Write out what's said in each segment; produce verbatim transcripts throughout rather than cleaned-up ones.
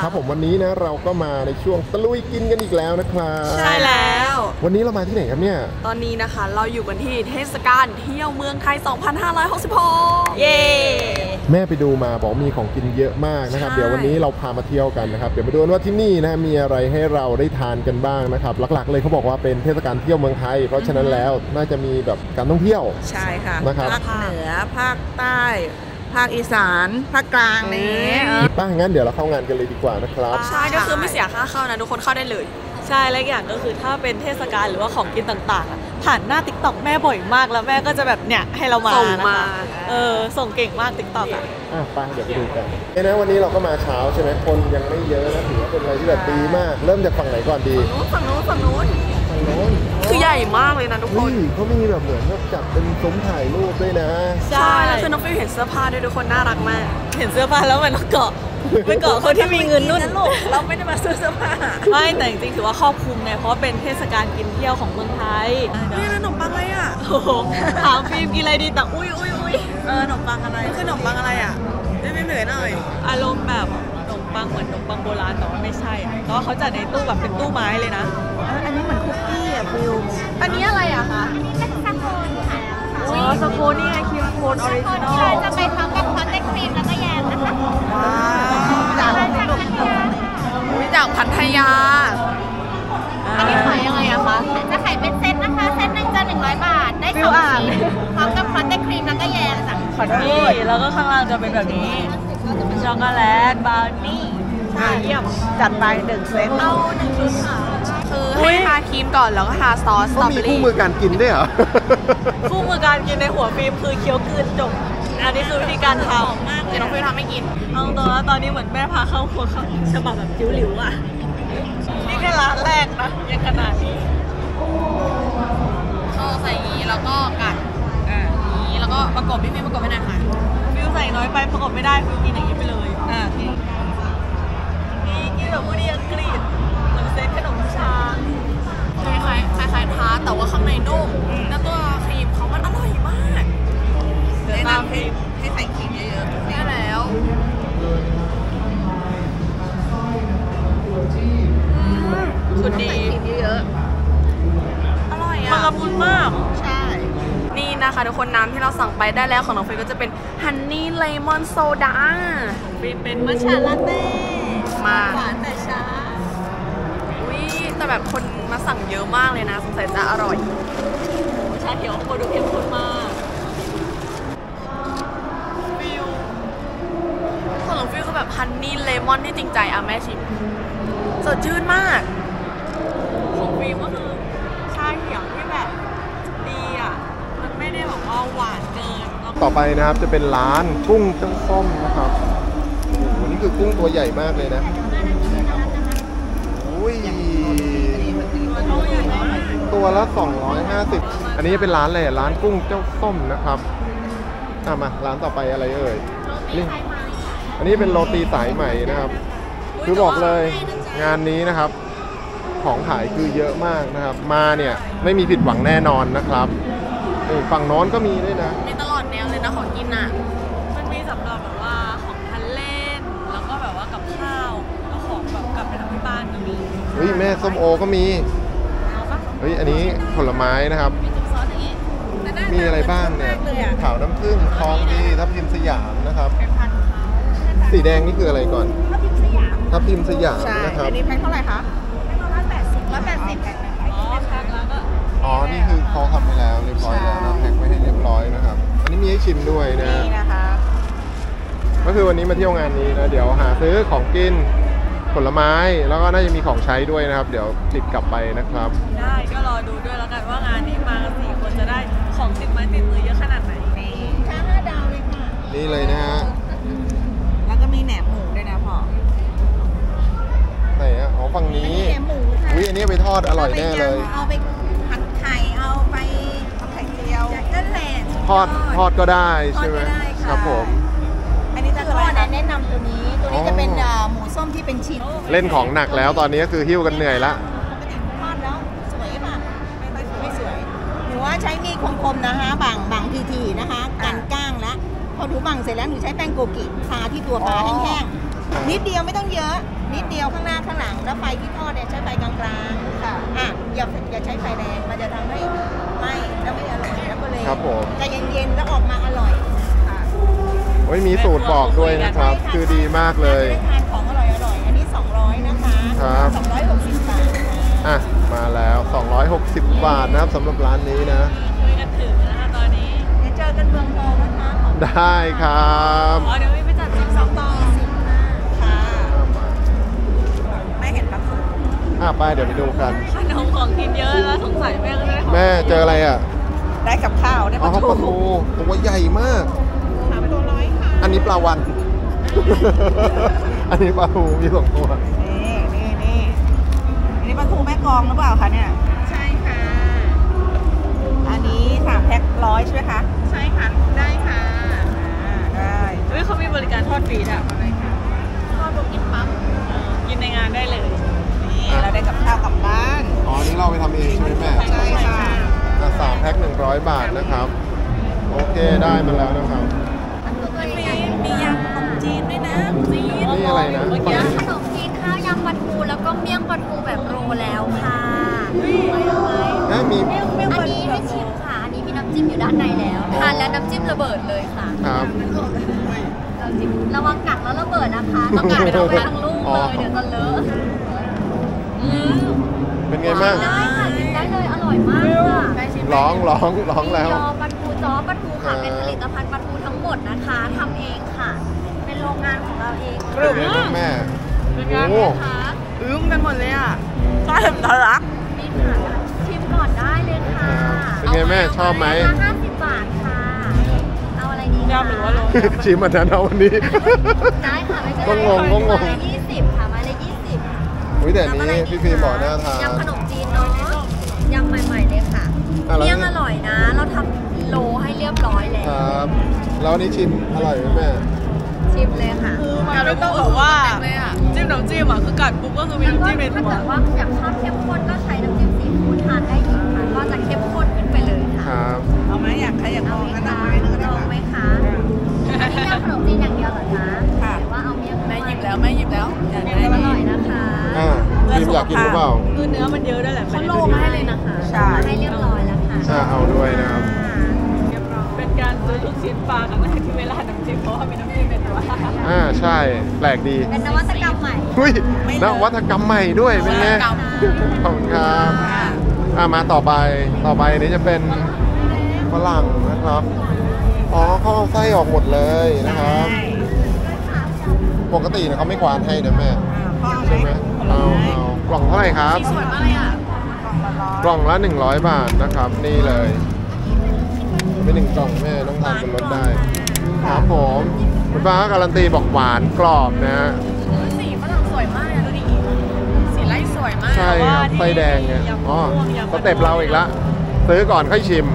ครับผมวันนี้นะเราก็มาในช่วงตะลุยกินกันอีกแล้วนะครับใช่แล้ววันนี้เรามาที่ไหนครับเนี่ยตอนนี้นะคะเราอยู่กันที่เทศกาลเที่ยวเมืองไทย สองพันห้าร้อยหกสิบหก เย้แม่ไปดูมาบอกมีของกินเยอะมากนะครับเดี๋ยววันนี้เราพามาเที่ยวกันนะครับเดี๋ยวมาดูว่าที่นี่นะมีอะไรให้เราได้ทานกันบ้างนะครับหลักๆเลยเขาบอกว่าเป็นเทศกาลเที่ยวเมืองไทยเพราะฉะนั้นแล้วน่าจะมีแบบการท่องเที่ยวใช่ค่ะนะครับภาคเหนือภาคใต้ภาคอีสานภาคกลางนี้ป้างั้นเดี๋ยวเราเข้างานกันเลยดีกว่านะครับใช่ก็คือไม่เสียค่าเข้านะทุกคนเข้าได้เลยใช่และอย่างก็คือถ้าเป็นเทศกาลหรือว่าของกินต่างๆผ่านหน้า ติ๊กต็อก แม่บ่อยมากแล้วแม่ก็จะแบบเนี่ยให้เรามาส่งมาเออส่งเก่งมาก ติ๊กต็อก อ่ะอ่ะไปเดี๋ยวไปดูกันเอ้นะวันนี้เราก็มาเช้าใช่ไหมคนยังไม่เยอะนะถือว่าเป็นอะไรที่แบบดีมากเริ่มจากฝั่งไหนก่อนดีฝั่งนู้นฝั่งนู้นฝั่งโน้นคือใหญ่มากเลยนะทุกคนเขามีแบบเหมือนแบบจัดเป็นซุ้มถ่ายรูปด้วยนะใช่แล้วคือน้องฟิวเห็นเสื้อผ้าด้วยทุกคนน่ารักมากเห็นเสื้อผ้าแล้วมันเกาะไปเกาะคนที่มีเงินนุ่นเราไม่ได้มาซื้อเสื้อผ้าไม่แต่จริงๆถือว่าครอบคลุมไงเพราะเป็นเทศกาลกินเที่ยวของเมืองไทยนี่ขนมปังอะไรอ่ะถามฟิล์มกินอะไรดีแต่อุ้ยอุ้ยอุ้ยเออขนมปังอะไรคือขนมปังอะไรอ่ะไม่ไม่เหมือนหน่อยอารมณ์แบบขนมปังเหมือนขนมปังโบราณแต่ว่าไม่ใช่อ่ะก็เขาจัดในตู้แบบเป็นตู้ไม้เลยนะอันนี้เหมือนคุกกี้อ่ะฟิวอันนี้อะไรอะคะอันนี้เป็นสโคนค่ะอ๋อสโคนนี่ไงคิวโคนออริจินอลจะไปพร้อมกับคอนเทคครีมแล้วก็แยมนะคะจากพัทยาจากพัทยาอันนี้ขายยังไงอะคะจะขายเป็นเซตนะคะเซตหนึ่งจะหนึ่งร้อยบาทได้สองชิ้นพร้อมกับคอนเทคครีมแล้วก็แยมจ้ะนี่แล้วก็ข้างล่างจะเป็นแบบนี้ช็อกโกแลตบราวนี่เยี่ยมจัดไปหนึ่งเซตเอาหนึ่งชุดค่ะคือให้ทาครีมก่อนแล้วก็ทาซอสสตรอเบอรี่มีคู่มือการกินด้วยเหรอคู่มือการกินในหัวฟิล์มคือเคี้ยวกลืนจบอันนี้คือวิธีการทำมากเลยน้องฟิล์มทำไม่กินเอาตัวแล้วตอนนี้เหมือนแม่พาเข้าครัวเขาฉบับแบบจิ้วหลิวอ่ะนี่แค่ร้านแรกนะยังขนาดนี้ก็ใส่อย่างนี้แล้วก็กัดอ่าอย่างนี้แล้วก็ประกบพี่ฟิล์มประกบให้หน่อยค่ะฟิวใส่น้อยไปประกบไม่ได้ฟิวกินอย่างนี้ไปเลยอ่านี่นี่กินแบบผู้ดีอังกฤษเหมือนเซตขนมชาคล้ายคล้ายคล้ายทาแต่ว่าข้างในนุ่มแล้วตัวครีมเขามันอร่อยมากแนะนำให้ให้ใส่ครีมเยอะๆนี่แล้วสุดดีเยอะอร่อยอ่ะมันละมุนมากใช่นี่นะคะทุกคนน้ำที่เราสั่งไปได้แล้วของน้องฟิล์มก็จะเป็นฮันนี่เลมอนโซดาฟิล์มเป็นมัทฉะลาเต้มาหวานแต่ช้าอุ้ยแต่แบบคนมาสั่งเยอะมากเลยนะสงสัยจะอร่อยชาเขียวโคดูเข้มข้นมากฟิลของน้องฟิลคือแบบฮันนี่เลมอนที่จริงใจอ่ะแม่ชิมสดชื่นมากของฟิล์มก็คือชาเขียวที่แบบดีอ่ะมันไม่ได้แบบว่าหวานเกินต่อไปนะครับจะเป็นร้านกุ้งเจ้าส้มนะครับโอ้โหนี่คือกุ้งตัวใหญ่มากเลยนะอุ้ยตัวละสองร้อยห้าสิบอันนี้เป็นร้านอะไรร้านกุ้งเจ้าส้มนะครับอ่ะมาร้านต่อไปอะไรเอ่ยนี่อันนี้เป็นโรตีสายใหม่นะครับคือบอกเลยงานนี้นะครับของขายคือเยอะมากนะครับมาเนี่ยไม่มีผิดหวังแน่นอนนะครับนี่ฝั่งโน้นก็มีด้วยนะมีตลอดแนวเลยนะของกินอ่ะมันมีสำหรับแบบว่าของทานเล่นแล้วก็แบบว่ากับข้าวแล้วของแบบกลับไปทำที่บ้านก็มีเฮ้ยแม่ส้มโอก็มีเฮ้ยอันนี้ผลไม้นะครับมีอะไรบ้างเนี่ยขาวน้ำผึ้งทองดีทับทิมสยามนะครับสีแดงนี่คืออะไรก่อนทับทิมสยามทับทิมสยามนะครับอันนี้แพ็คเท่าไหร่คะแพ็คละร้อยแปดสิบร้อยแปดสิบแพ็คอ๋อแพ็คแล้วก็อ๋อนี่คือเขาทำไปแล้วเรียบร้อยแล้วนะแพ็คไว้ให้เรียบร้อยนะครับอันนี้มีให้ชิมด้วยนะนี่นะคะก็คือวันนี้มาเที่ยวงานนี้นะเดี๋ยวหาซื้อของกินผลไม้แล้วก็น่าจะมีของใช้ด้วยนะครับเดี๋ยวติดกลับไปนะครับได้ก็รอดูด้วยแล้วกันว่างานนี้มากันสี่คนจะได้ของติดไม้ติดมือเยอะขนาดไหนนี่ค่าห้าดาวเลยค่ะนี่เลยนะฮะแล้วก็มีแหนมหมูด้วยนะพ่อไหนอ่ะอ๋อฝั่งนี้แหนมหมูค่ะอุ้ยอันนี้ไปทอดอร่อยแน่เลยเอาไปผัดไข่เอาไปทำไข่เจียวนั่นแหละทอดทอดก็ได้ใช่ไหมครับผมอันนี้จะทอดแนะนำตัวนี้ตัวนี้จะเป็นหมูส้มที่เป็นชิ้นเล่นของหนักแล้วตอนนี้ก็คือหิ้วกันเหนื่อยละทอดแล้วสวยป่ะไม่ค่อยไม่สวยหนูว่าใช้มีดคมๆนะคะบางบางทีๆนะคะกันก้างแล้วพอถูบางเสร็จแล้วหนูใช้แป้งโกกิทาที่ตัวปลาแห้งๆนิดเดียวไม่ต้องเยอะนิดเดียวข้างหน้าข้างหลังแล้วไฟที่ทอดเนี่ยใช้ไฟกลางๆค่ะอ่ะอย่าอย่าใช้ไฟแรงมันจะทำให้ไหม้แล้วไม่อร่อยแล้วก็เลยใจเย็นๆแล้วออกมาอร่อยค่ะโอ้ยมีสูตรบอกด้วยนะครับคือดีมากเลยได้ทานของอร่อยๆอันนี้สองร้อยนะคะครับสองร้อยหกสิบบาทอ่ะมาแล้วสองร้อยหกสิบบาทนะครับสำหรับร้านนี้นะคุยกันถึงนะคะตอนนี้เดี๋ยวเจอกันเมืองทองนะคะได้ครับอ๋อเดี๋ยวไปจัดซิมซองต่อค่ะไม่เห็นครับอ่ะไปเดี๋ยวไปดูกันขนมของกินเยอะแล้วสงสัยแม่ก็ได้แม่เจออะไรอ่ะได้กับข้าวได้ปลาทูปลาทูตัวใหญ่มากสามตัวร้อยค่ะอันนี้ปลาวัน อันนี้ปลาทูมีสองตัวนี่นี่นี่อันนี้ปลาทูแม่กองหรือเปล่าคะเนี่ยใช่ค่ะอันนี้สามแพ็คร้อยใช่ไหมคะใช่ค่ะได้ค่ะได้เฮ้ยเขามีบริการทอดฟรีอ่ะทอดบุกินปั๊บกินในงานได้เลยนี่เราได้กับข้าวกลับบ้านอ๋อนี่เราไปทำเองใช่ไหมแม่ใช่ค่ะสามแพ็คหนึ่งร้อยบาทนะครับโอเคได้มาแล้วนะครับมียำขนมจีนด้วยนะจีนนี่อะไรนะขนมจีนข้าวยำปลาทูแล้วก็เมี่ยงปลาทูแบบโรแล้วค่ะนะมีอันนี้ให้ชิมค่ะอันนี้มีน้ำจิ้มอยู่ด้านในแล้วทานแล้วน้ำจิ้มระเบิดเลยค่ะครับระวังกัดแล้วระเบิดนะคะต้องกัดไปทั้งลูกเลยเดี๋ยวจะเลอะเป็นไงบ้างได้ค่ะชิมได้เลยอร่อยมากค่ะร้องร้องร้องแล้วยอปลาทูจ้อปลาทูค่ะเป็นผลิตภัณฑ์ปลาทูทั้งหมดนะคะทำเองค่ะเป็นโรงงานของเราเองแม่เป็นงานไหมคะอึ้งกันหมดเลยอ่ะต้อนรับทะลักมีค่ะชิมก่อนได้เลยค่ะเป็นไงแม่ชอบไหมห้าสิบบาทค่ะเอาอะไรดียำหรือว่าโรชิมมันนั้นเอาวันนี้ได้ค่ะไม่ใช่ก็งงก็งงยี่สิบค่ะมาเลยยี่สิบอุ้ยแต่นี้พี่พีบอกน่าทานยำขนมจีนเนาะยำใหม่ๆเลยค่ะเมี่ยงอร่อยนะเราทำโลให้เรียบร้อยแล้วครับแล้วนี้ชิมอร่อยไหมแม่ชิมเลยค่ะคือมันไม่ต้องบอกว่าจิ้มน้ำจิ้มอ่ะคือกัดปุ๊บก็คือมีน้ำจิ้มในตัวถ้าเกิดว่าอยากชอบเข้มข้นก็ใช้น้ำจิ้มซีฟู้ดทานได้อีกค่ะก็จะเข้มข้นขึ้นไปเลยค่ะครับเอาไหมอยากใครอยากลองก็ได้ลองไหมคะอันนี้ยำขนมจีนอย่างเดียวเหรอคะค่ะว่าเอาเมี่ยงแม่หยิบแล้วแม่หยิบแล้วเมี่ยงอร่อยนะคะอ่าพิมอยากกินหรือเปล่าคือเนื้อมันเยอะด้วยแหละเขาโลมาให้เลยนะคะใช่ให้เรียบร้อยแล้วค่ะอ่าเอาด้วยนะครับเป็นการซื้อลูกชิ้นปลาครั้งแรกที่เวลาน้ำจิ้มเพราะว่ามีน้ำจิ้มในตัวอ่าใช่แปลกดีเป็นนวัตกรรมใหม่เฮ้ยนวัตกรรมใหม่ด้วยเป็นไงขอบคุณครับอ่ามาต่อไปต่อไปนี้จะเป็นฝรั่งนะครับอ๋อเขาเอาไส้ออกหมดเลยนะครับปกติเนี่ยเขาไม่ควานให้นะแม่ใช่ไหมเอาเอากล่องเท่าไหร่ครับสวยมากเลยอ่ะกล่องละหนึ่งร้อยบาทนะครับนี่เลยเป็นหนึ่งกล่องแม่ต้องทานบนรถได้ครับผมคุณป้าการันตีบอกหวานกรอบนะฮะสีฝรั่งสวยมากเลยดูดิสีไล่สวยมากใช่ครับไส้แดงเนี่ยอ๋อสเต็ปเราอีกละซื้อก่อนค่อยชิม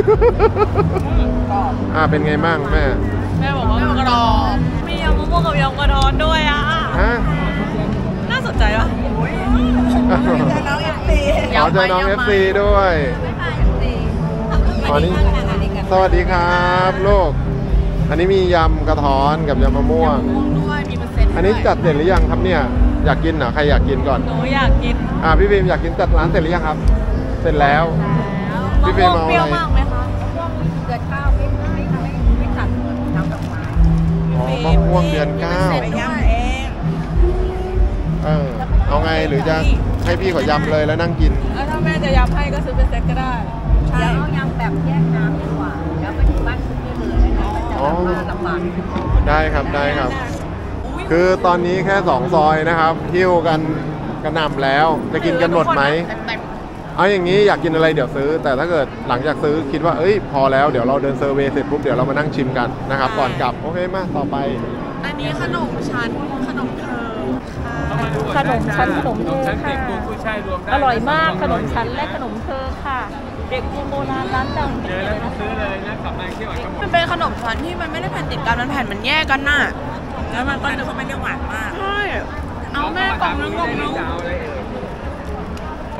อ่าเป็นไงบ้างแม่แม่บอกว่ากรอบมียำมะม่วงกับยำกระท้อนด้วยอ่ะฮะน่าสนใจปะเจอน้องเอฟซีอ๋อเจอน้องเอฟซีด้วยอ๋อนี่สวัสดีครับลูกอันนี้มียำกระท้อนกับยำมะม่วงอันนี้จัดเสร็จหรือยังครับเนี่ยอยากกินเหรอใครอยากกินก่อนหนูอยากกินอ่าพี่ฟิล์มอยากกินจัดร้านเสร็จหรือยังครับเสร็จแล้วพี่ฟิล์มเอาอะไรเปรี้ยวมากไหมคะเดือนเก้าไม่ไม่ไม่ไม่จัดน้ำดอกไม้อ๋อมะม่วงเดือนเก้าไปยำเองเออเอาไงหรือจะให้พี่ขอยำเลยแล้วนั่งกินแล้วถ้าแม่จะยำให้ก็ซื้อเป็นเซ็ตก็ได้เดี๋ยวเอายำแบบแยกน้ำดีกว่าแล้วไปถึงบ้านซื้อเลยนะคะมันจะลำบากได้ครับได้ครับคือตอนนี้แค่สองซอยนะครับหิ้วกันกระหน่ำแล้วจะกินกันหมดไหมเอาอย่างนี้อยากกินอะไรเดี๋ยวซื้อแต่ถ้าเกิดหลังจากซื้อคิดว่าเอ้ยพอแล้วเดี๋ยวเราเดินเซอร์เวย์เสร็จปุ๊บเดี๋ยวเรามานั่งชิมกันนะครับก่อนกลับโอเคมาต่อไปอันนี้ขนมชั้นขนมเธอขนมชั้นขนมเธอค่ะอร่อยมากขนมชั้นและขนมเธอค่ะเด็กโบราณร้านดังเจอแล้วซื้อเลยนะกลับมาเที่ยวกันมันเป็นขนมชั้นที่มันไม่ได้แผ่นติดกันมันแผ่นมันแยกกันน่ะแล้วมันก็จะไม่ได้หวานมากใช่เอาแม่กล่องนึงกล่องนึงค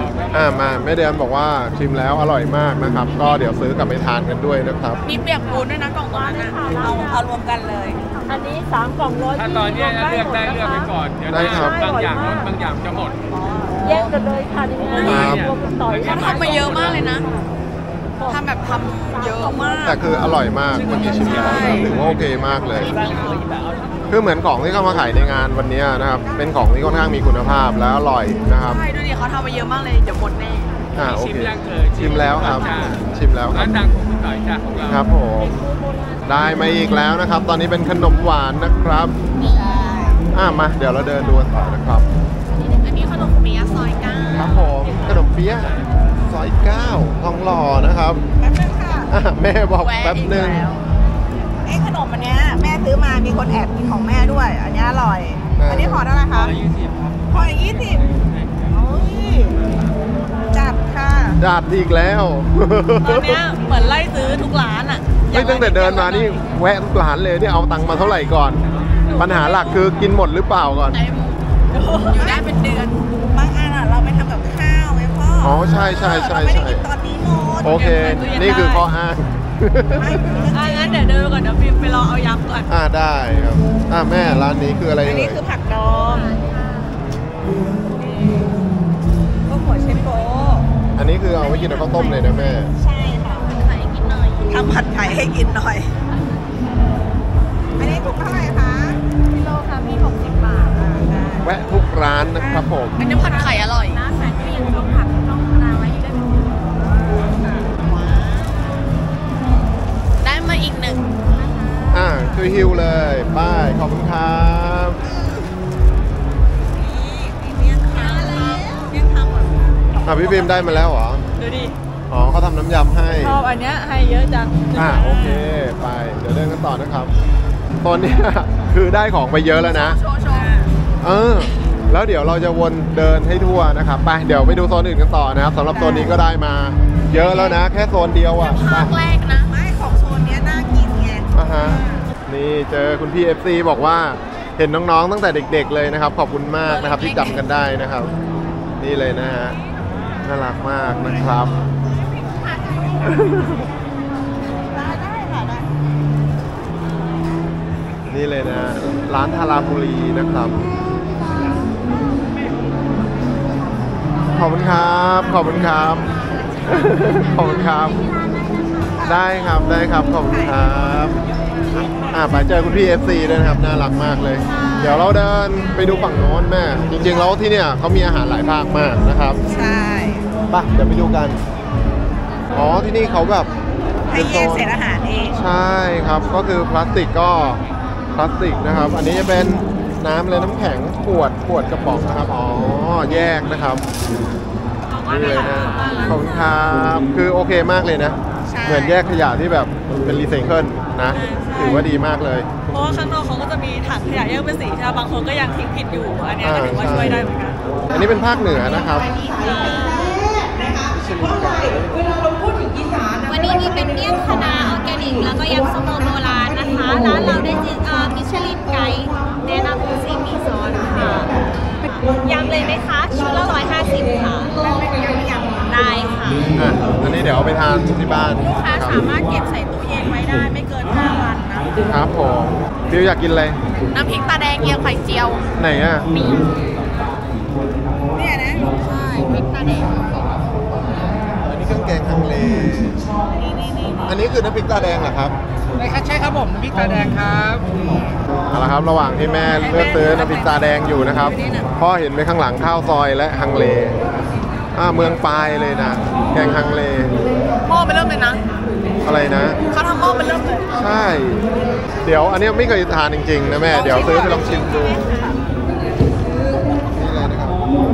อ่ามาแม่เดือนบอกว่าชิมแล้วอร่อยมากนะครับ ก็เดี๋ยวซื้อกลับไปทานกันด้วยนะครับมีเปียกปูนด้วยนะกล่องตัวนั้นนะเอาเอารวมกันเลยอันนี้สามกล่องร้อยถ้าตอนนี้เลือกได้เลือกไปก่อน เดี๋ยวได้ครับบางอย่างลดบางอย่างจะหมดแยกกันเลยค่ะนี่ครับรวมกันต่อยเขาทำมาเยอะมากเลยนะทำแบบทำเยอะมากแต่คืออร่อยมากวันนี้ชิมแล้วนะครับถือว่าโอเคมากเลย คือเหมือนของที่เข้ามาขายในงานวันนี้นะครับ เป็นของที่ค่อนข้างมีคุณภาพและอร่อยนะครับใช่ดูดิเขาทำมาเยอะมากเลยเดี๋ยวหมดแน่อ่าโอชิมเคยังเอ่ยชิมแล้วครับจ้าชิมแล้วครัร้าบนดังของคุณต่อยจ้าของเราครับผมได้มาอีกแล้วนะครับ ตอนนี้เป็นขนมหวานนะครับใช่อ่ามาเดี๋ยวเราเดินดูกันต่อนะครับอันนี้ขนมเปี๊ยะซอยก้าครับผมขนมเปี๊ยะซอยเก้าทองหล่อนะครับแป๊บนึงค่ะอ่ะแม่บอกแวะแป๊บอีกหนึงแล้วไอ้ขนมอันเนี้ยแม่ซื้อมามีคนแอบกินของแม่ด้วย อันเนี้ยอร่อยอ่าอันนี้ห่อเท่าไหร่คะยี่สิบครับห่อยี่สิบโอ้ยจัดค่ะจัดอีกแล้วตอนเนี้ยเหมือนไล่ซื้อทุกร้านอ่ะไม่ตั้งแต่เดินมานี่แวะทุกร้านเลยนี่เอาตังค์มาเท่าไหร่ก่อน ปัญหาหลักคือกินหมดหรือเปล่าก่อนเต็มอยู่ได้เป็นเดือนบางอันอ่ะเราไปทำกับข้าวไงพ่ออ๋อใช่ใช่ใช่เราไม่ได้ใช่กินตอนนี้หมดโอเค นี่คือข้ออ้างไม่อ่ะงั้นเดี๋ยวเดินไปก่อนเดี๋ยวฟิล์มไปรอเอายำก่อนอ่าได้ครับอ่าแม่ร้านนี้คืออะไรอันเอ่นี้ยคือผักดองพวกหัวเชฟโปอันนี้คือเอาไว้กินกับข้าวต้มเลยนะแม่ใช่ค่ะไข่กินหน่อยทำผัดไข่ให้กินหน่อย อันนี้ถูกเท่าไหร่คะกิโลค่ะมีหกสิบบาทอ่าได้แวะทุกร้านนะครับผมอันนี้ผัดไข่อร่อยน้ำแข็งก็ยังต้องผักต้องรางไว้ได้เป็นเดือนได้มาอีกหนึ่งอ่าช่วยฮิวเลยป้ายขอบคุณครับเมี่ยงคำแล้วเมี่ยงคำหมดอ่าพี่ฟิล์มได้มาแล้วเหรอดูดิอ๋อเขาทำน้ำยำให้ชอบอันเนี้ยให้เยอะจังอ่าโอเคไปเดี๋ยวเดินกันต่อนะครับตอนเนี้ย คือได้ของไปเยอะแล้วนะโชว์โชว์เออแล้วเดี๋ยวเราจะวนเดินให้ทั่วนะครับไปเดี๋ยวไปดูโซนอื่นกันต่อนะครับสำหรับโซนนี้ก็ได้มา เยอะแล้วนะ แค่โซนเดียวอ่ะไปภาคแรกนะไม่ของโซนเนี้ยน่ากินไงอ่ะฮะนี่เจอคุณพี่ เอฟ ซี บอกว่าเห็นน้องๆตั้งแต่เด็ก ๆเลยนะครับ ขอบคุณมากนะครับที่จำกันได้นะครับ นี่เลยนะฮะน่ารักมากนะครับได้ได้ค่ะได้นี่เลยนะร้านทาราบุรีนะครับ ขอบคุณครับ ขอบคุณครับ ขอบคุณครับ ได้ครับได้ครับขอบคุณครับอ่าไปเจอคุณพี่ เอฟ ซี ด้วยนะครับน่ารักมากเลย เดี๋ยวเราเดินไปดูฝั่งโน้นแม่จริงๆแล้วที่เนี่ยเขามีอาหารหลายภาคมากนะครับใช่ไปเดี๋ยวไปดูกันอ๋อที่นี่เขาแบบให้แยกเศษอาหารเองใช่ครับก็คือพลาสติกก็พลาสติกนะครับ อันนี้จะเป็นน้ำเลยน้ำแข็งขวดขวดกระป๋องนะครับอ๋อแยกนะครับนี่เลยนะขอบคุณครับคือโอเคมากเลยนะใช่เหมือนแยกขยะที่แบบเป็นรีไซเคิลนะถือว่าดีมากเลยเพราะว่าข้างนอกเขาก็จะมีถังขยะแยกเป็นสีใช่ไหมบางคนก็ยังทิ้งผิดอยู่ อันเนี้ยก็ถือว่าช่วยได้เหมือนกันอันนี้เป็นภาคเหนือนะครับวันนี้มีเป็นเมี่ยงคณะออร์แกนิก แล้วก็ยำส้มโอโบราณนะคะ ร้านเราได้จิเอ่อมิชลินไกด์แนะนำซีมีซอสค่ะยำเลยไหมคะ ชุดละร้อยห้าสิบค่ะ ได้ค่ะอ่ะอันนี้เดี๋ยวเอาไปทานที่บ้านลูกค้าสามารถเก็บใส่ตู้เย็นไว้ได้ไม่เกินห้าวันนะครับผมฟิวอยากกินอะไรน้ำพริกตาแดงเกี๊ยวไข่เจียวไหนอ่ะเนี่ยนะใช่พริกตาแดงอันนี้เครื่องแกงฮังเลอันนี้คือน้ำพริกตาแดงเหรอครับใช่ครับผมพริกตาแดงครับเอาละครับระหว่างที่แม่เลือกซื้อน้ำพริกตาแดงอยู่นะครับพ่อเห็นไปข้างหลังข้าวซอยและฮังเลอ่าเมืองปลายเลยนะแกงฮังเลหม้อไปเริ่มเลยนะอะไรนะเขาทำหม้อไปเริ่มเลยใช่ เดี๋ยวอันนี้ไม่เคยทานจริงๆนะแม่เดี๋ยวซื้อไปลองชิมดูนี่เลยนะครับ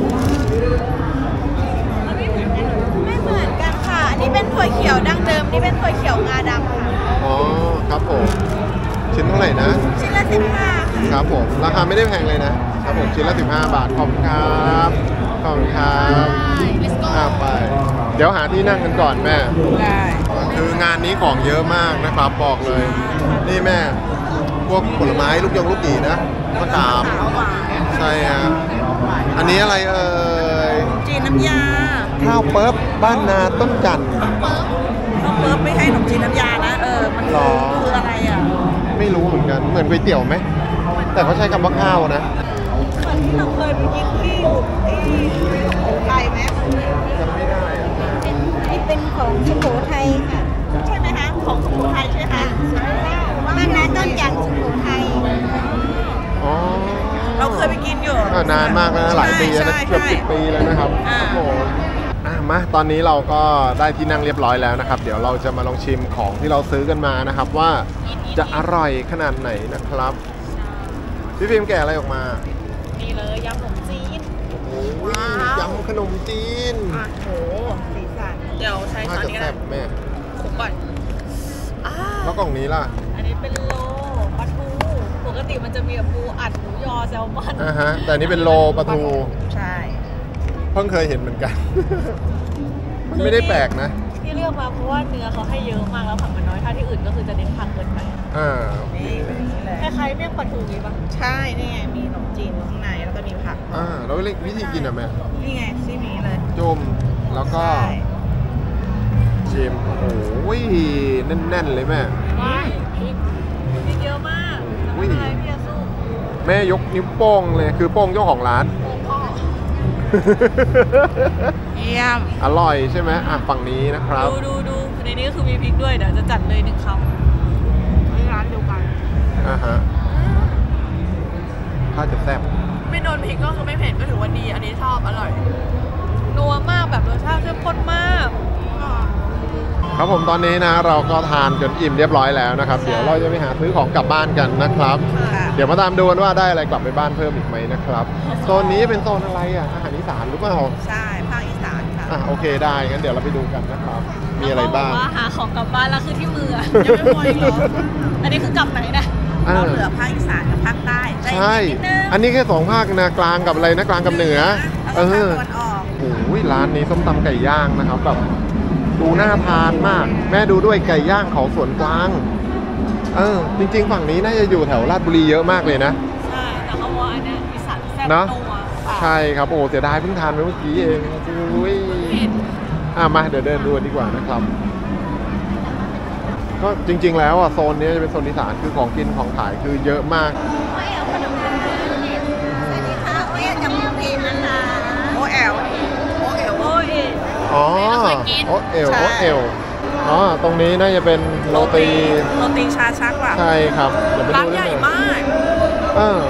ไม่เหมือนกันค่ะ อันนี้เป็นถั่วเขียวดั้งเดิม นี่เป็นถั่วเขียวงาดำค่ะอ๋อครับผมชิ้นเท่าไหร่นะชิ้นละสิบห้าค่ะครับผมราคาไม่ได้แพงเลยนะครับผมชิ้นละสิบห้าบาทขอบคุณครับขอบคุณครับ let's go อ่าไป เดี๋ยวหาที่นั่งกันก่อนแม่ได้คืองานนี้ของเยอะมากนะครับบอกเลย นี่แม่ พวกผลไม้ลูกยงลูกหยีนะมะขามใช่ฮะอันนี้อะไรเอ่ยจีนน้ำยาข้าวเปิ๊บบ้านนาต้นจันทร์ข้าวเปิ๊บไม่ให้ขนมจีนน้ำยานะเออมันหรอคืออะไรอ่ะไม่รู้เหมือนกันเหมือนก๋วยเตี๋ยวไหมแต่เขาใช้คำว่าข้าวนะเหมือนที่เราเคยไปกินที่ที่สุโขทัยไหมจำไม่ได้อะนี่เป็นของสุโขทัยค่ะใช่ไหมคะของสุโขทัยใช่ไหมคะบ้านนาต้นจันทร์สุโขทัยอ๋อเราเคยไปกินอยู่อ่านานมากแล้วนะหลายปีแล้วนะใช่เกือบใช่สิบปีแล้วนะครับอ่าครับผมอ่ะมาตอนนี้เราก็ได้ที่นั่งเรียบร้อยแล้วนะครับ เดี๋ยวเราจะมาลองชิมของที่เราซื้อกันมานะครับ ว่าจะอร่อยขนาดไหนนะครับพี่ฟิล์มแกะอะไรออกมานี่เลยยำขนมจีนโอ้ยยำขนมจีนอ่ะโหสีสันเดี๋ยวใช้น่าช้อนจะนี้ก็แซ่ได้บแม่คลุกก่อนอ่าแล้วกล่องนี้ล่ะอันนี้เป็นโลปลาทูปกติมันจะมีแบบปูอัดหมูยอแซลมอนอ่าฮะแต่อันนี้เป็นโลปลาทูใช่เพิ่งเคยเห็นเหมือนกัน มันไม่ได้แปลกนะที่เลือกมาเพราะว่าเนื้อเขาให้เยอะมากแล้วผักมันน้อยถ้าที่อื่นก็คือจะเน้นผักเกินไปอ่านี่เป็นอย่างนี้เลยคล้ายๆเมี่ยงปลาทูนี้ปะใช่นี่ไงมีขนมจีนข้างในแล้วก็มีผักอ่าแล้ววิธีกินอ่ะแม่นี่ไงซีมีเลยจุ่มแล้วก็ใช่ชิมโอ้ยแน่นๆเลยแม่ว้ายพริกพริกเยอะมากอุ้ยทำอะไรพี่จะสู้แม่ยกนิ้วโป้งเลยคือโป้งเจ้าของร้านเยี่ยมอร่อยใช่ไหมอ่ะฝั่งนี้นะครับดูดูดูในนี้ก็คือมีพริกด้วยเดี๋ยวจะจัดเลยหนึ่งคที่ร้านเดียวกันอ่าฮะถ้าจะแซ่บไม่โดนพริกก็คือไม่เผ็ดก็ถือว่าดี อันนี้ชอบอร่อยำนัวมากแบบรสชาติเข้มข้นมากครับผมตอนนี้นะเราก็ทานจนอิ่มเรียบร้อยแล้วนะครับ เดี๋ยวเราจะไปหาซื้อของกลับบ้านกันนะครับค่ะเดี๋ยวมาตามดูกันว่าได้อะไรกลับไปบ้านเพิ่มอีกไหมนะครับโซนนี้เป็นโซนอะไรอ่ะอาหารอีสานหรือเปล่าใช่ภาคอีสานค่ะอ่ะโอเคได้งั้นเดี๋ยวเราไปดูกันนะครับ มีอะไรบ้างน้ๆบกว่าหาของกลับบ้านแล้วคือที่มืออะยังไม่หมดอีกเหรออันนี้คือกลับไหนนะอ่าเราเหลือภาคอีสานกับภาคใต้ได้ใช่นิดนึงอันนี้แค่สองภาคนะกลางกับอะไรนะกลางกับเหนือแล้วเอก็ภาคอตะวันออกโอ้ยร้านนี้ส้มตำไก่ย่างนะครับแบบดูน่าทานมาก แม่ดูด้วยไก่ย่างเขาสวนกวาง เออ จริงๆ ฝั่งนี้น่าจะอยู่แถวลาดบุรีเยอะมากเลยนะใช่แต่เขาบอกว่าอันเนี้ยอีสานแซ่บเนอะนัวใช่ครับโอ้เสียดายเพิ่งทานไปเมื่อกี้เองอุ้ยอ่ะมาเดี๋ยวเดินดูกันดีกว่านะครับ ก็จริง ๆ แล้วอ่ะโซนนี้จะเป็นโซนอีสานคือของกินของขายคือเยอะมากโอ้ยเอาขนมจีนสวัสดีค่ะโอ้ยเอาจากเมืองเพชรนะคะโอแอลโอเอลโอ้ยอ๋อไม่เคยกินโอเอลใช่โอเอลอ๋อตรงนี้น่าจะเป็นโรตีโรตีชาชักว่ะใช่ครับเดี๋ยวไปร้านดูใหได้ญ่เลยมากเออ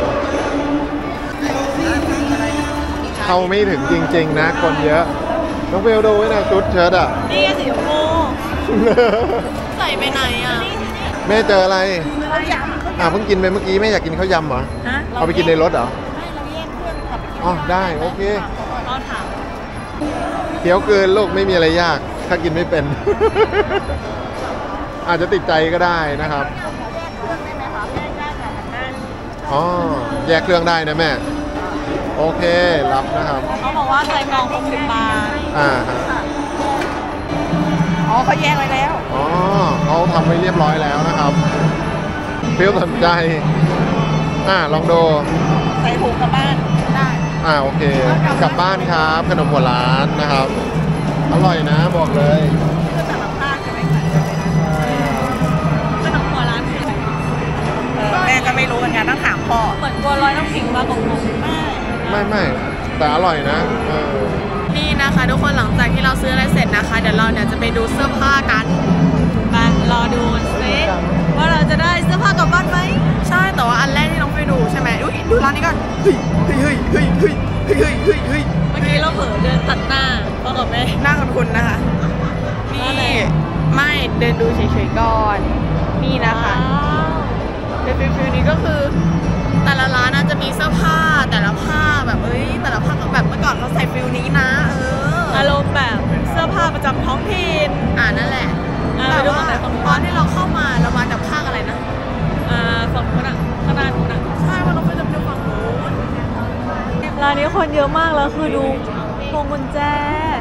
เข้าไม่ถึงจริง ๆ นะ คนเยอะน้องเบลดูไว้นะชุดเชิ้ตอ่ะนี่ไงสีชมพูใส่ไปไหนอ่ะแม่เจออะไรเขายอ่าเพิ่งกินไปเมื่อกี้แม่อยากกินข้าวยำเหรอฮะเอาไปกินในรถเหรอไม่เราแยกเครื่องกลับไปกินอ๋อได้โอเคเราถามเคี้ยวเกินลูกไม่มีอะไรยาก ถ้ากินไม่เป็น อาจจะติดใจก็ได้นะครับอ๋อแยกเครื่องได้นะแม่ โอเครับนะครับเขาบอกว่าใส่กล่องหกสิบบาทอ่าฮะำอ๋อเขาแยกไว้แล้วอ๋อเขาทำไว้เรียบร้อยแล้วนะครับเปรี้ยวสนใจ อ่าลองดูใส่ถุงกลับบ้านได้อ่าโอเค กลับบ้านครับขนมหัวร้านนะครับ อร่อยนะบอกเลยคือแต่ละภาคจะไม่เหมือนกันเลยนะขนมหัวร้านคืออะไรเออแม่ก็ไม่รู้เหมือนกันต้องถามพ่อเหมือนบัวลอยน้ำผิงมากกว่าผมไม่ไม่แต่อร่อยนะเออนี่นะคะทุกคนหลังจากที่เราซื้ออะไรเสร็จนะคะ เดี๋ยวเราเนี่ยจะไปดูเสื้อผ้ากันมารอดูซิว่าเราจะได้เสื้อผ้ากลับบ้านไหมใช่แต่ว่าอันแรกที่น้องไปดูใช่ไหมอุ้ยดูร้านนี้ก่อนเฮ้ยเฮ้ยเฮ้ยเฮ้ยเฮ้ยเฮ้ยเฮ้ยเฮ้ยเมื่อกี้เราเผลอเดินตัดหน้าพ่อกับแม่หน้าคุณคุณนะคะนี่อะไรไม่เดินดูเฉยๆก่อนนี่นะคะเป็นฟิลฟิลนี้ก็คือแต่ละร้านน่าจะมีเสื้อผ้าแต่ละผ้าแบบเอ้ยแต่ละผ้าก็แบบเมื่อก่อนเขาใส่ฟิลนี้นะเอออารมณ์แบบเสื้อผ้าประจำท้องถิ่นอ่านั่นแหละอ่าแต่ไปดูว่าฝั่งไหนฝั่งนู้นตอนที่เราเข้ามาเรามาจากภาคอะไรนะอ่าฝั่งนู้นอ่ะข้างหน้านู้นอ่ะใช่ว่าเราไปจะไปดูฝั่งนู้นร้านนี้คนเยอะมากแล้วคือดูพวงกุญแจ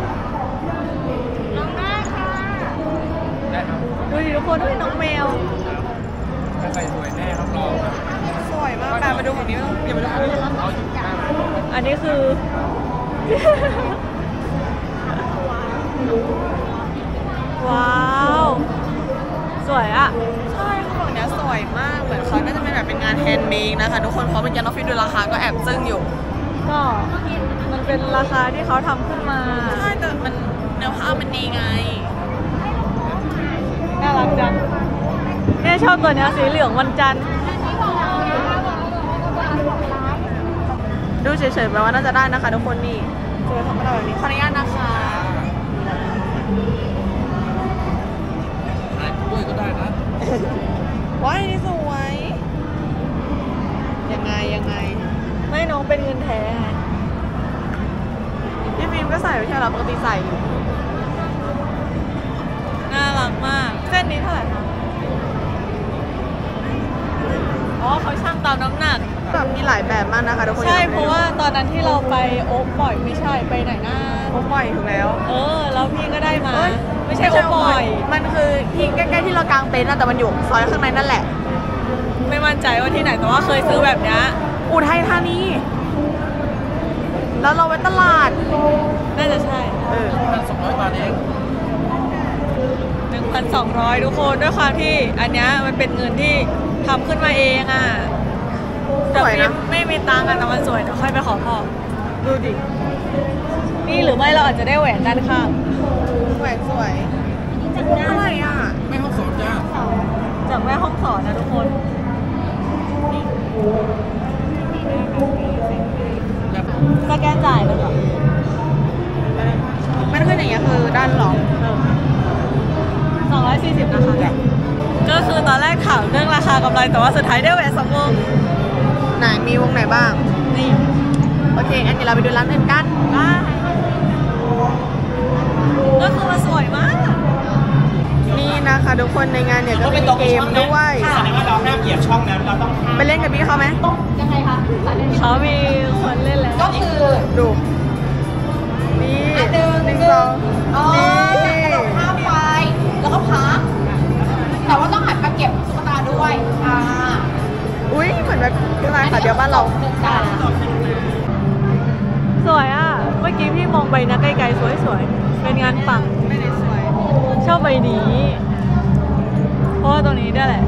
ได้ครับดูดิทุกคนด้วยน้องแมวถ้าใส่สวยแน่รับรองครับสวยมากแต่ไปดูฝั่งนี้ไม่ต้องอย่าไปดูฝั่งนู้นเอาอยู่ข้างอันนี้คือว้าว สวยอะใช่เขาบอกเนี้ยสวยมากเหมือนเขาน่าจะเป็นแบบเป็นงานแฮนด์เมดนะคะทุกคนเพราะเป็นแกนอฟฟิศดูราคาก็แอบซึ้งอยู่ก็มันเป็นราคาที่เขาทำขึ้นมาใช่แต่มันเนื้อผ้ามันดีไงน่ารักจังเนี่ยชอบตัวเนี้ยสีเหลืองวันจันทร์ดูเฉยๆแปลว่าน่าจะได้นะคะทุกคนนี่เจอธรรมดาแบบนี้ขออนุญาตนะคะด้วยก็ได้นะว้ายนี่สวยยังไงยังไงไม่น้องเป็นเงินแท้ไงพี่ฟิล์มก็ใส่ไม่ใช่เหรอปกติใส่อยู่น่ารักมากเส้นนี้เท่าไหร่คะอ๋อเขาช่างตามน้ำหนักแบบมีหลายแบบมากนะคะทุกคนใช่เพราะว่าตอนนั้นที่เราไปโอ๊กปล่อยไม่ใช่ไปไหนหน้าโอ๊กปล่อยถูกแล้วเออแล้วพี่ก็ได้มาไม่ใช่โอ๊กปล่อยมันคือที่ใกล้ๆที่เรากางเต็นท์นะแต่มันอยู่ซอยข้างในนั่นแหละไม่มั่นใจว่าที่ไหนแต่ว่าเคยซื้อแบบนี้อุทัยธานีแล้วเราไปตลาดน่าจะใช่เออพันสองร้อยบาทเองหนึ่งพันสองร้อยทุกคนด้วยความที่อันเนี้ยมันเป็นเงินที่ทำขึ้นมาเองอ่ะสวยนะไม่มีตังค์อะแต่มันสวยเดี๋ยวค่อยไปขอพ่อดูดินี่หรือไม่เราอาจจะได้แหวนด้านข้างแหวนสวยเท่าไหร่อ่ะแม่ห้องสอนจ้าจากแม่ห้องสอนนะทุกคนสแกนจ่ายเลยเหรอไม่ได้ขึ้นอย่างเงี้ยคือด้านหรอสองร้อยสี่สิบนะคะก็คือตอนแรกถามเรื่องราคากำไรแต่ว่าสุดท้ายได้แหวนสองวงไหนมีวงไหนบ้างนี่โอเคงั้นเดี๋ยวเราไปดูร้านอื่นกันได้ก็คือมันสวยมากนี่นะคะทุกคนในงานเนี่ยก็มีเกมด้วยแสดงว่าเราห้ามเหยียบช่องนั้นเราต้องไปเล่นกับพี่เขาไหมยังไงคะเขามีคนเล่นแล้วก็คือดูนี่หนึ่งสองนี่ข้ามไปแล้วก็พักแต่ว่าต้องหันมาเก็บตุ๊กตาด้วยอ่าอุ้ยเหมือนแบบตุ๊กตาค่ะเดี๋ยวบ้านเราสวยอ่ะเมื่อกี้พี่มองใบนะไกลๆสวยๆเป็นงานปักไม่ได้สวยชอบใบนี้เพราะว่าตรงนี้ด้วยแหละ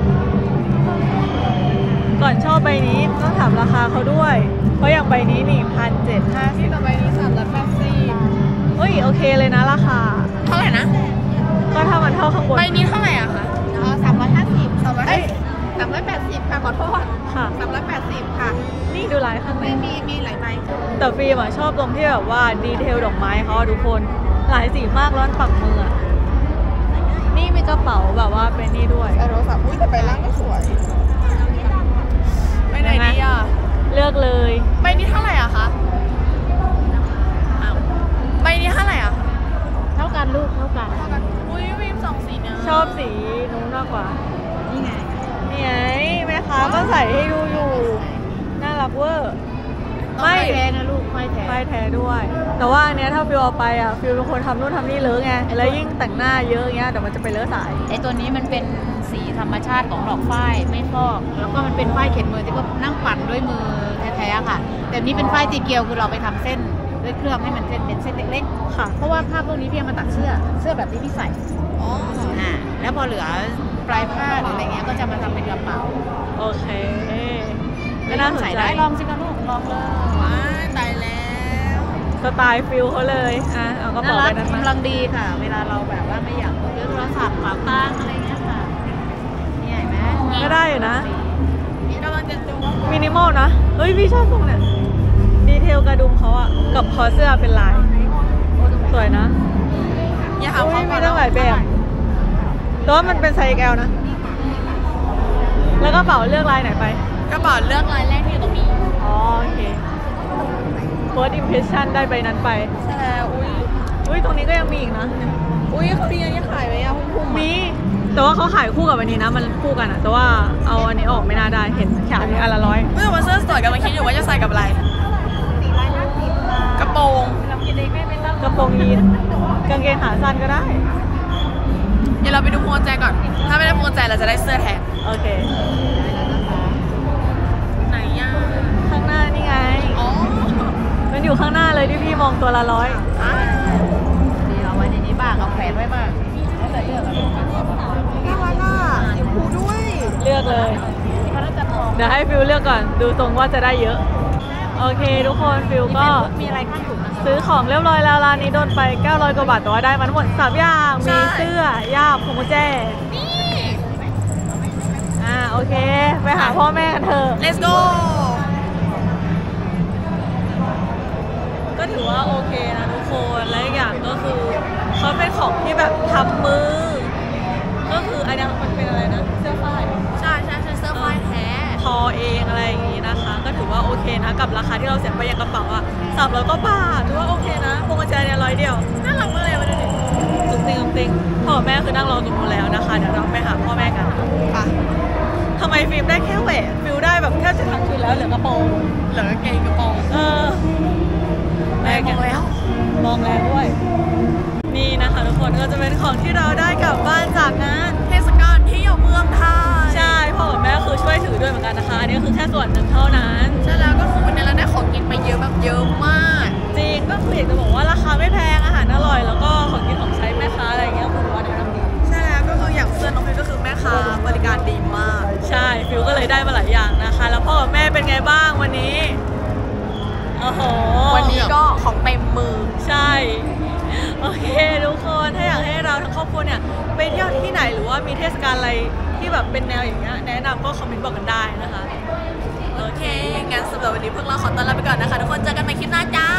ก่อนชอบใบนี้ต้องถามราคาเขาด้วยเพราะอย่างใบนี้นี่พันเจ็ดห้าสิบต่อใบนี้สามร้อยแปดสิบเฮ้ยโอเคเลยนะราคาเท่าไหร่นะก็ถ้ามันเท่าข้างบนใบนี้เท่าไหร่อะคะอ๋อสามร้อยห้าสิบสามร้อยสามร้อยแปดสิบค่ะขอโทษค่ะสามร้อยแปดสิบค่ะนี่ดูลายข้างในมีมีหลายใบแต่ฟิล์มชอบตรงที่แบบว่าดีเทลดอกไม้เขาทุกคนหลายสีมากร้อนปักมือนี่มีกระเป๋าแบบว่าเป็นนี่ด้วยโทรศัพท์อุ้ยแต่ใบล่างก็สวยไปไหนดีอ่ะเลือกเลยใบนี้เท่าไหร่อะคะใบนี้เท่าไหร่อ่ะเท่ากันลูกเท่ากันอุ้ยวิมสองสีเนี่ยชอบสีนู้นมากกว่านี่ไงนี่ไงแม่ค้าก็ใส่ให้ดูอยู่น่ารักเวอร์ไม่แท้นะลูกไม่แท้ไม่แท้ด้วยแต่ว่าอันเนี้ยถ้าฟิวเอาไปอ่ะฟิวเป็นคนทำนู่นทำนี่เลอะไงแล้วยิ่งแต่งหน้าเยอะเงี้ยเดี๋ยวมันจะไปเลอะสายไอตัวนี้มันเป็นสีธรรมชาติของดอกฝ้ายไม่ฟอกแล้วก็มันเป็นฝ้ายเข็นมือที่ก็นั่งปั่นด้วยมือแท้ๆค่ะแต่นี้เป็นฝ้ายตีเกลียวคือเราไปทำเส้นด้วยเครื่องให้มันเส้นเป็นเส้นเล็กๆค่ะเพราะว่าผ้าพวกนี้พี่มาตัดเสื้อเสื้อแบบที่พี่ใส่อ๋ออ่าแล้วพอเหลือปลายผ้าหรืออะไรเงี้ยก็จะมาทำเป็นกระเป๋าโอเคก็น่าใส่ได้ลองสิคะลูกลองเลยว้าตายแล้วสไตล์ฟิลเขาเลยอ่ะเอากระเป๋าไปนั้นมากำลังดีค่ะเวลาเราแบบว่าไม่อยากเลือกโทรศัพท์ขวางตาอะไรเงี้ยค่ะนี่เห็นไหมก็ได้อยู่นะมินิมอลนะเฮ้ยพี่ชอบตรงเนี้ยดีเทลกระดุมเขาอะกับคอเสื้อเป็นลายสวยนะอย่าหาข้อมูลต้องหลายแบบแต่ว่ามันเป็นไซส์ เอ็ก แอล นะแล้วกระเป๋าเลือกลายไหนไปกระเป๋าเลือกลายแรกที่อยู่ตรงนี้อ๋อโอเค first impression ได้ใบนั้นไปใช่แล้วอุ้ยอุ้ยตรงนี้ก็ยังมีอีกนะอุ้ยเขาดียังขายไหมอะพุ่งๆมีแต่ว่าเขาขายคู่กับอันนี้นะมันคู่กันอะแต่ว่าเอาอันนี้ออกไม่น่าได้เห็นแขนอันละร้อยเมื่อวันเสื้อสวยกันมาคิดอยู่ว่าจะใส่กับอะไรกระโปรงกระโปรงยีนกางเกงขาสั้นก็ได้เดี๋ยวเราไปดูพวงกุญแจก่อนถ้าไม่ได้พวงกุญแจเราจะได้เสื้อแทนโอเคไหนย่าข้างหน้านี่ไงอ๋อมันอยู่ข้างหน้าเลยที่พี่มองตัวละร้อยดีเอาไว้ในนี้บ้างนไว้มากแล้วแต่เลือกน่ารักอ่ะสีชมพูด้วยเลือกเลยเขาน่าจะพอเดี๋ยวให้ฟิลเลือกก่อนดูทรงว่าจะได้เยอะโอเคทุกคนฟิลก็มีอะไรข้างถุงนะซื้อของเรียบร้อยแล้วร้านนี้โดนไปเก้าร้อยกว่าบาทแต่ว่าได้มาทั้งหมดสามอย่างมีเสื้อย่ามพวงกุญแจอ่าโอเคไปหาพ่อแม่กันเถอะ let's go ก็ถือว่าโอเคนะทุกคนและอีกอย่างก็คือเขาเป็นของที่แบบทำมือก็คืออันนี้มันเป็นอะไรนะเสื้อฝ้ายใช่ใช่ใช่เสื้อฝ้ายแท้ทอเองอะไรอย่างงี้นะคะ ก็ถือว่าโอเคนะกับราคาที่เราเสียไปยังกระเป๋าอะสามร้อยกว่าบาทถือว่าโอเคนะพวงกุญแจเนี่ยร้อยเดียวน่ารักมากเลยมาดูดิตุ้งติ้งตุ้งติ้งพ่อแม่คือนั่งรอตรงนู้นแล้วนะคะเดี๋ยวเราไปหาพ่อแม่กันค่ะทำไมฟิล์มได้แค่แหวนฟิลได้แบบแทบจะทั้งคืนแล้วเหลือกระโปรงเหลือกางเกงกระโปรงเออแม่มองแล้วมองแล้วด้วย นี่นะคะทุกคนก็จะเป็นของที่เราได้กลับบ้านจากงานเทศกาลเที่ยวเมืองไทยใช่พ่อกับแม่คือช่วยถือด้วยเหมือนกันนะคะอันนี้คือแค่ส่วนหนึ่งเท่านั้นใช่แล้วก็คือวันนี้เราได้ของกินไปเยอะแบบเยอะมากจริงก็คืออยากจะบอกว่าราคาไม่แพงอาหารอร่อยแล้วก็ของกินของใช้แม่ค้าอะไรอย่างเงี้ยคือถือว่าแนะนำดีใช่แล้วก็คืออย่างเสื้อน้องฟิวก็คือแม่ค้าบริการดีมากใช่ฟิวก็เลยได้มาหลายอย่างนะคะ แล้วพ่อกับแม่เป็นไงบ้างวันนี้โอ้โหวันนี้ก็ของเต็มมือใช่โอเคทุกคนถ้าอยากให้เราทั้งครอบครัวเนี่ยไปเที่ยวที่ไหนหรือว่ามีเทศกาลอะไรที่แบบเป็นแนวอย่างเงี้ยแนะนำก็คอมเมนต์บอกกันได้นะคะโอเค งั้นสำหรับวันนี้พวกเราขอตัวลาไปก่อนนะคะ ทุกคนเจอกันใหม่คลิปหน้าจ้า